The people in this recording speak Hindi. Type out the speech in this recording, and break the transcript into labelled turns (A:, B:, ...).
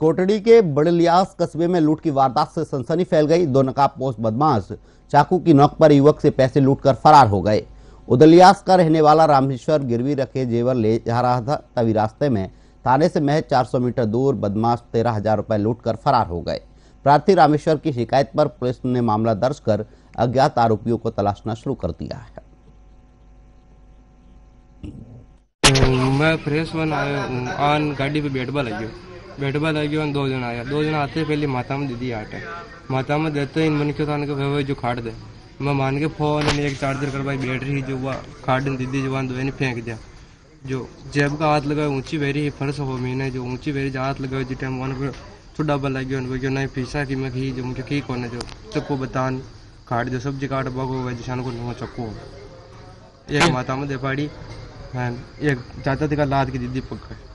A: कोटड़ी के बड़लियास कस्बे में लूट की वारदात से सनसनी फैल गई। दो नकाबपोश बदमाश चाकू की नोक पर युवक से पैसे लूटकर फरार हो गए। उदलियास का रहने वाला रामेश्वर गिरवी रखे जेवर ले जा रहा था, तभी रास्ते में थाने से महज 400 मीटर दूर बदमाश 13,000 रुपए लूटकर फरार हो गए। प्रार्थी रामेश्वर की शिकायत पर पुलिस ने मामला दर्ज कर अज्ञात आरोपियों को तलाशना शुरू कर दिया है।
B: मैं फ्रेश वन आया आन गाड़ी पे बैठवा लगी 2 जन आया 2 जन आते पहले माता में दीदी आटे माता में देते इन मन के थाने के जो खाट दे मैं मान के फोन ने एक चार्जर करवाई बैटरी जो हुआ खाट दीदी जवान दो फेंक दिया। जो जेब का हाथ लगा ऊंची वेरी फर्श हो मैंने जो ऊंची वेरी हाथ लगा जिस टाइम वन को छुड़ा बल लगी उनको नहीं फीसा कि मैं खी जो मुझे की कौन जो चक्को बतान खाट जो सब्जी काट बगो जिसान को नो चक्को एक माता में दे पाड़ी एक चाचा थे का लाद की दीदी पकड़